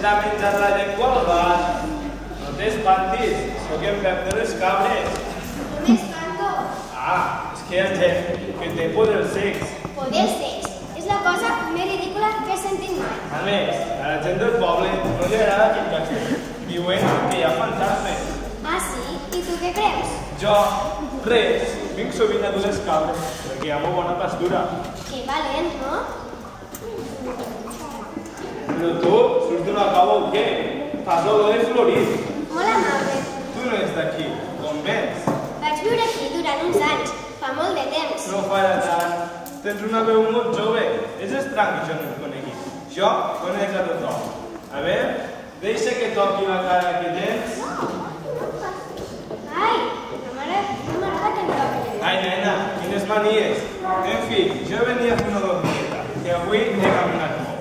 t'ha menjat la llengua al gat. No t'espantis, sóc en Pep de les Cabres. No m'espanto. Ah, és que hi ha gent que té poders secs. Poders secs és la cosa més ridícula que he sentit mai. A més, a la gent del poble no li agrada aquest castell. Diuen que hi ha fantasmes. Ah, sí? I tu què creus? Jo, res, vinc sovint a dur les cabres, perquè hi ha molt bona pastura. Que valent, no? Però tu, surts d'una cova o què? Fas olor de florit. Molt amable. Tu no ets d'aquí, d'on vens? Vaig viure aquí durant uns anys, fa molt de temps. No farà tant. Tens una veu molt jove. És estrany que jo no et conegui. Jo conec a tothom. A veure, deixa que toqui la cara que tens. Ai, no m'agrada que em toqui. Ai, nena, quines manies. En fi, jo venia a fer una dormida, que avui he caminat molt.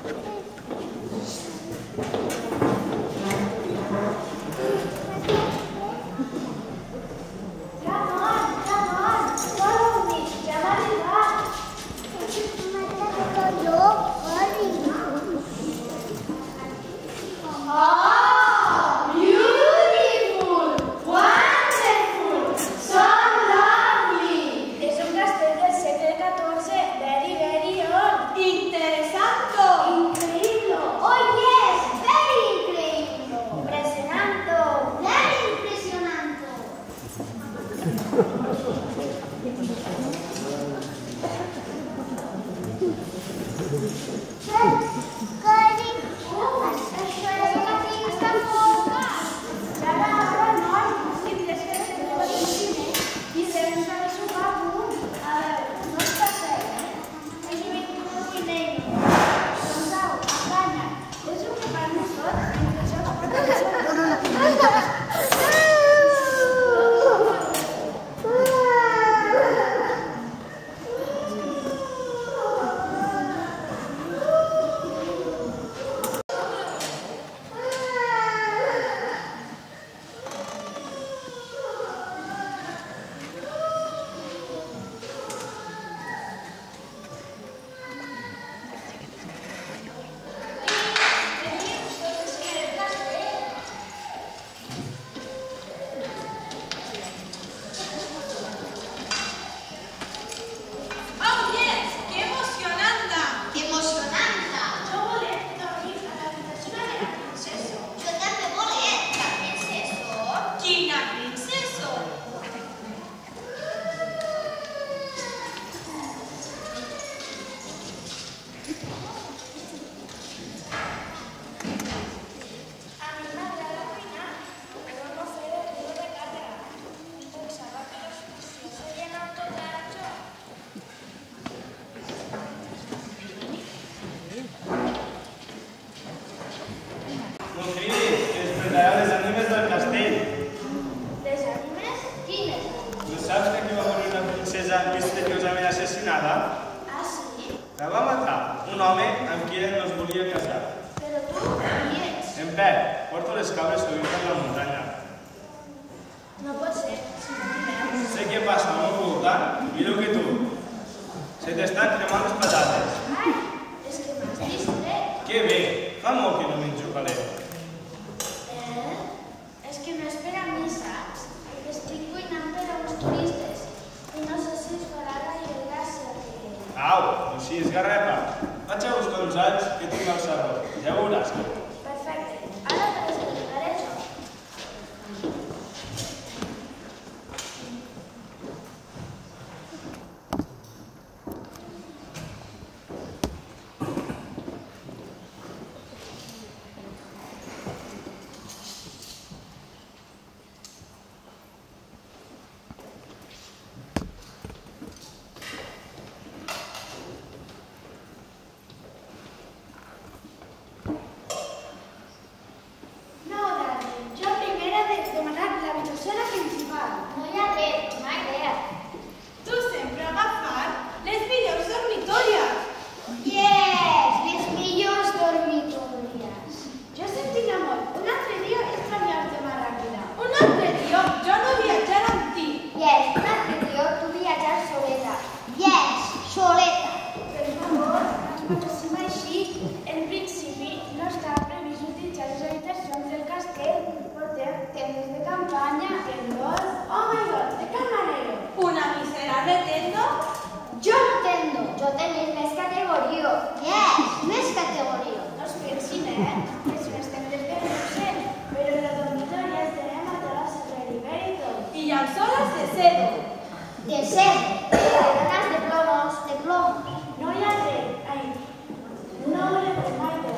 Misteriosament assassinada? Ah, sí? La va matar un home amb qui ell no es volia casar. Però tu, qui ets? En Pep, porto les cabres sovint per la muntanya. No pot ser, si no t'hi veus. Sé què passa al meu voltant, millor que tu. Se t'estan cremant les patates. Ai, és que m'has distret. Que bé, fa molt que no menjo calent. És que no espera a mi, saps? Estic cuinant per a uns turistes. I no sé si es farà gaire gràcia que... Au, no siguis garrepa. Vaig a buscar uns alls que tinc al sarró. Ja veuràs. Perfecte. Ara te les prepararé jo. llençoles de cedo. De set, dones de plomos, de plom. No hi ha res. Ai, una hora de maire.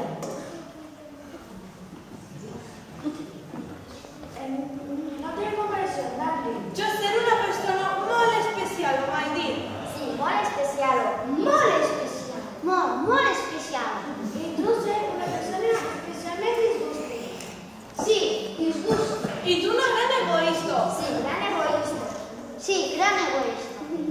No té comprensió, Darling. Jo ser una persona molt especial, ho vaig dir. Sí, molt especial, molt especial. Molt especial. I tu ser una persona especialment disgusti. Sí, disgust. I tu una gran egoista. Sí, gran egoista. Sí, gran egoista.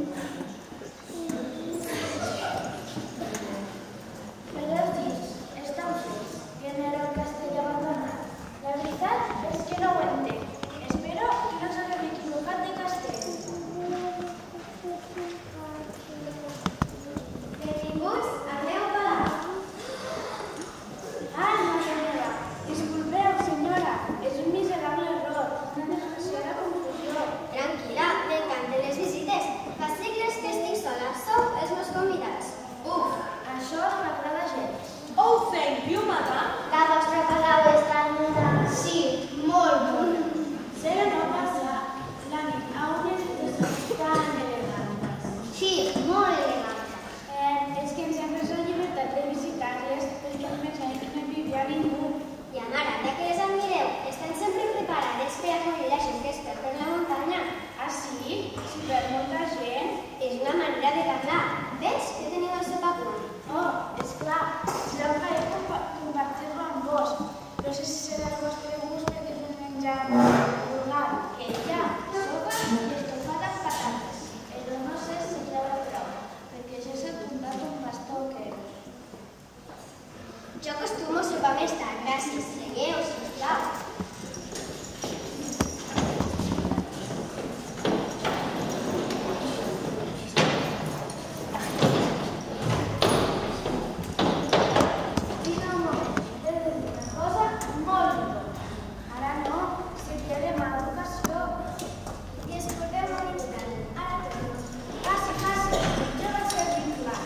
Però dius, està fix, que no era el castell abandonat. La veritat és que no ho entenc. Espero que no s'haguem equivocat de castell. Benvinguts al meu palau. Ah, no, senyora. Disculpeu, senyora. És un miserable error. Una desgraciada confusió. Tranquil·la, m'encanten les visites. Fa segles que estic sola, sou els meus convidats. Uf, això no m'agrada gens. Oh, thank you, madame. La vostra palau és tan bona. Sí, molt bona. Sé que no passa la nit a unes vistes tan elegants. Sí, molt elegant. És que em sembla la llibertat de visitar-les perquè no hi vivia ningú. I a mare, ja que les admireu, estan sempre preparades per acollir la gent que es perd per la muntanya. Ah, sí? Si per molta gent. És una manera de parlar. Ves que teniu el seu papunt. Oh, esclar, ja ho faré compartir-lo amb vos. No sé si serà el vostre gust perquè és un menjar vulgar. Ella, sopa i estofada amb patates. Però no sé si ja ho prou, perquè ja s'ha apuntat un bastó que... Jo acostumo sopa més tard, gràcies. Segueu, sisplau. Vinga, un moment, he de dir una cosa molt important. Ara no, si té de mala educació. Disculpeu un instant. Ara torno. Passi, jo vaig ser ben clar.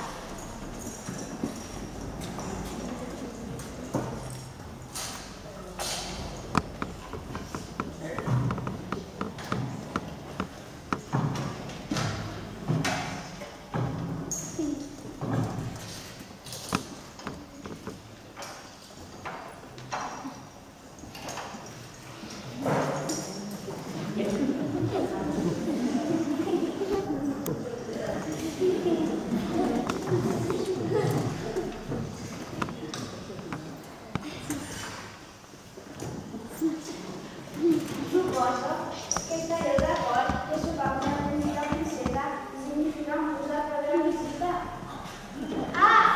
Suposo que estareu d'acord que sopar amb una petita princesa significa un posar per la visita. Ah!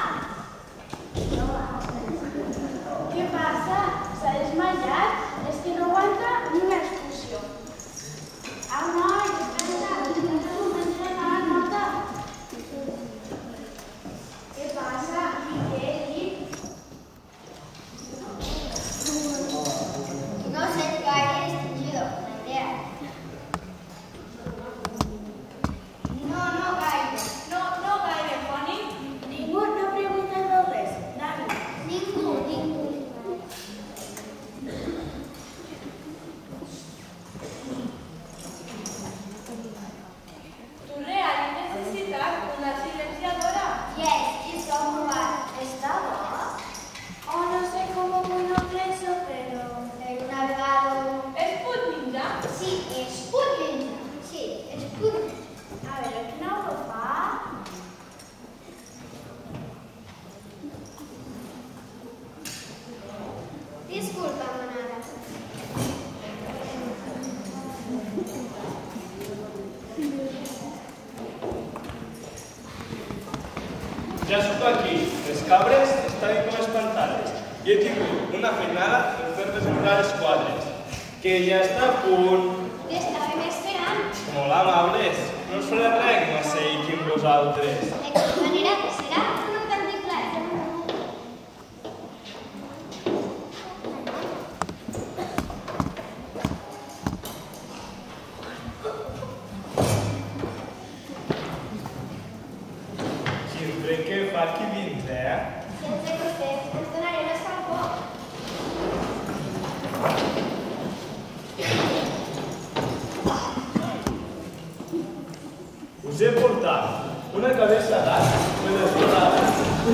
Què passa? S'ha desmaiat? És que no aguanta ni una excursió. Au, noi, descansa, comença a la nota. Què passa? Què he dit? No sé gaire distingido, la idea. No gaire. No gaire, Fanny. Ningú no pregunta res. Dani. Ningú. Tu real necessites una silenciadora. Yes, i som robat. Està bo? O no sé com ho preso, però... Per una vegada... És punt ninja. Sí, és punt ninja. Sí, és punt ninja. A veure, quina ho fa? Disculpa, monada. Ja sóc aquí. Les cabres estan com espantades. I he tingut una feinada per fer-les entrar les quadres. Que ja està a punt. T'estàvem esperant. Molt amables. No us faré res que m'asseïqui amb vosaltres. De quina manera que serà? No t'entenc clar. Sempre que fa aquí dins, Sense costets, ens donaré l'escampó. Us he portat una cabeça d'art per desbordada.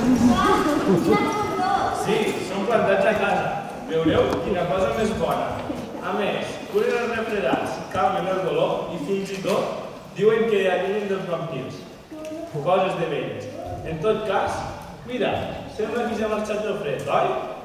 Sí, són plantats a casa. Veureu quina cosa més bona. A més, curen els refredats, calmen el dolor i fins i tot diuen que allunyen dels vampirs. Coses de velles. En tot cas, mira, sembla que ja ha marxat el fred, oi?